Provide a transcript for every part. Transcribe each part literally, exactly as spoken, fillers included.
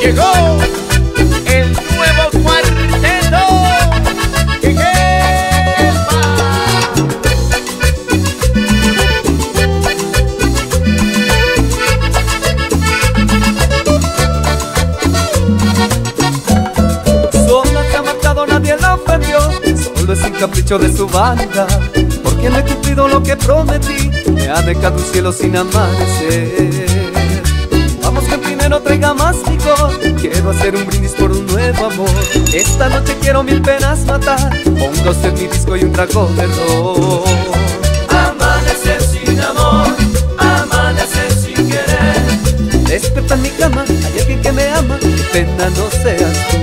Llegó el nuevo cuarteto. ¡Jejepa! Sola se ha marchado, nadie la ofendió, solo es un capricho de su banda. Porque no he cumplido lo que prometí, me ha dejado un cielo sin amanecer. Vamos que el dinero traiga más licor, quiero hacer un brindis por un nuevo amor. Esta noche quiero mil penas matar, ponga usted mi disco y un trago de ron. Amanecer sin amor, amanecer sin querer. Despierta en mi cama, hay alguien que me ama, qué pena no seas tú.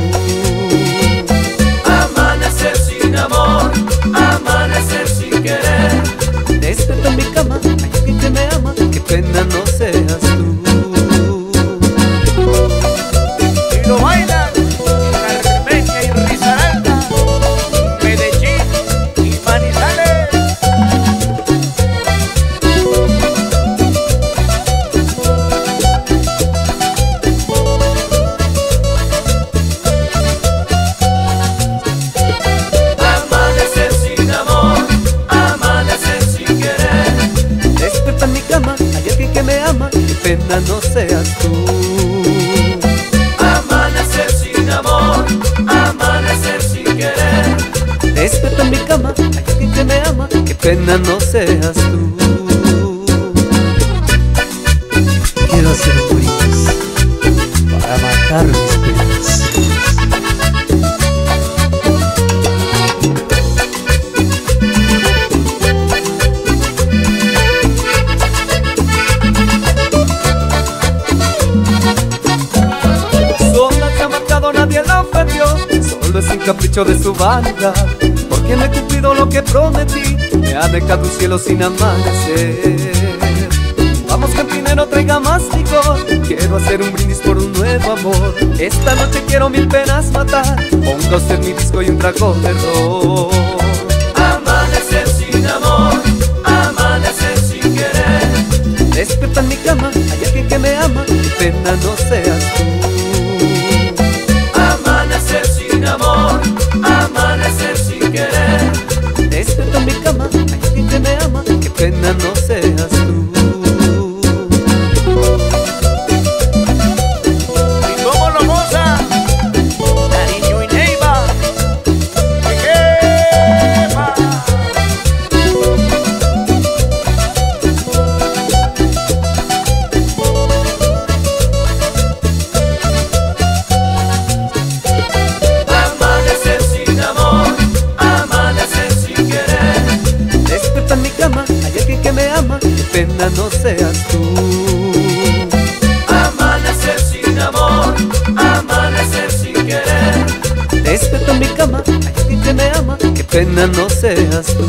Amanecer sin amor, amanecer sin querer. Despierta en mi cama, hay alguien que me ama, qué pena no seas tú. Y lo bailan Carmeña y Risaralda, Medellín y Manizales. Amanecer sin amor, amanecer sin querer. Despierta en mi cama, hay alguien que me ama, qué pena no seas tú. Amanecer sin amor, amanecer sin querer. Despierta en mi cama, hay alguien que me ama, qué pena no seas tú. Quiero hacer un brindis para matar mis penas. Sola se ha marchado, nadie la ofendió, solo es un capricho de su banda. Porque no he cumplido lo que prometí, me ha dejado un cielo sin amanecer. Vamos que el dinero traiga más licor, quiero hacer un brindis por un nuevo amor. Esta noche quiero mil penas matar, ponga usted mi disco y un trago de ron. Amanecer sin amor, amanecer sin querer. Despierta en mi cama, hay alguien que me ama, qué pena no seas tú. Amanecer sin amor, amanecer sin querer. Despierta en mi cama, hay alguien que me ama, qué pena no seas tú. ¿Y cómo lo goza? Nariño y Neiva. ¡Jejepa! Amanecer sin amor, amanecer sin querer. Despierta en mi cama, hay alguien que me ama, qué pena no seas tú. Amanecer sin amor, amanecer sin querer. Despierta en mi cama, hay alguien que me ama, qué pena no seas tú.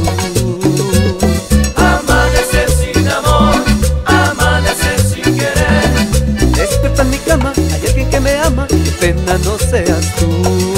Amanecer sin amor, amanecer sin querer. Despierta en mi cama, hay alguien que me ama, qué pena no seas tú.